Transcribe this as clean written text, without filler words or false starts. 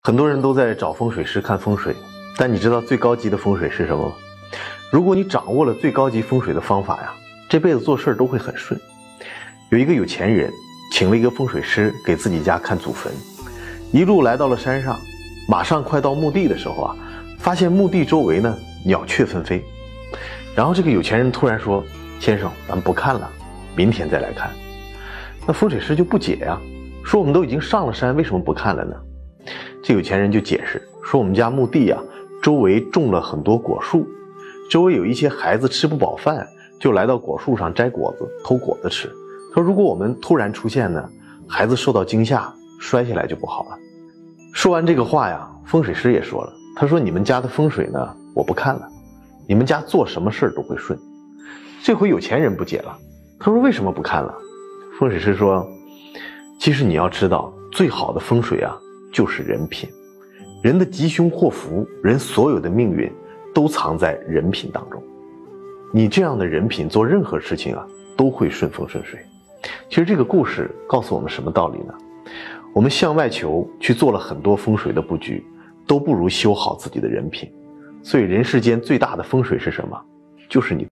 很多人都在找风水师看风水，但你知道最高级的风水是什么吗？如果你掌握了最高级风水的方法呀，这辈子做事都会很顺。有一个有钱人请了一个风水师给自己家看祖坟，一路来到了山上，马上快到墓地的时候啊，发现墓地周围呢鸟雀纷飞。然后这个有钱人突然说：“先生，咱们不看了，明天再来看。”那风水师就不解呀，说：“我们都已经上了山，为什么不看了呢？”这有钱人就解释说：“我们家墓地啊，周围种了很多果树，周围有一些孩子吃不饱饭，就来到果树上摘果子，偷果子吃。说如果我们突然出现呢，孩子受到惊吓，摔下来就不好了。”说完这个话呀，风水师也说了，他说：“你们家的风水呢，我不看了，你们家做什么事都会顺。”这回有钱人不解了，他说：“为什么不看了？”风水师说：“其实你要知道，最好的风水啊，就是人品。人的吉凶祸福，人所有的命运，都藏在人品当中。你这样的人品，做任何事情啊，都会顺风顺水。”其实这个故事告诉我们什么道理呢？我们向外求，去做了很多风水的布局，都不如修好自己的人品。所以人世间最大的风水是什么？就是你